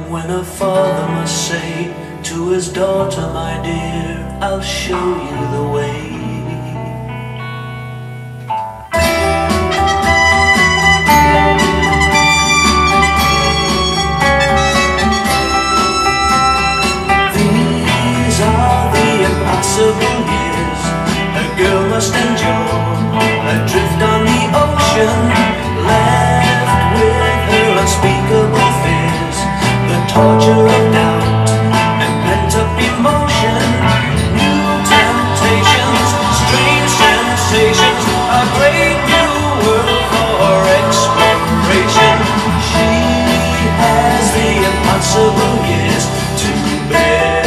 When a father must say to his daughter, my dear, I'll show you the way. These are the impossible years a girl must endure, adrift on the ocean, left with her unspeakable fears, the torture of doubt and pent-up emotion, new temptations, strange sensations, a great new world for exploration. She has the impossible years to bear.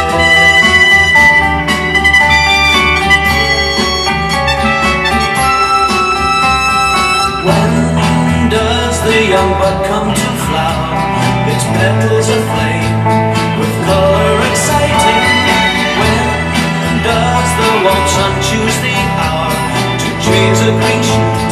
When does the young bud come to flower, its petals aflame, with color exciting? When does the warm sun choose the hour to change the green shoots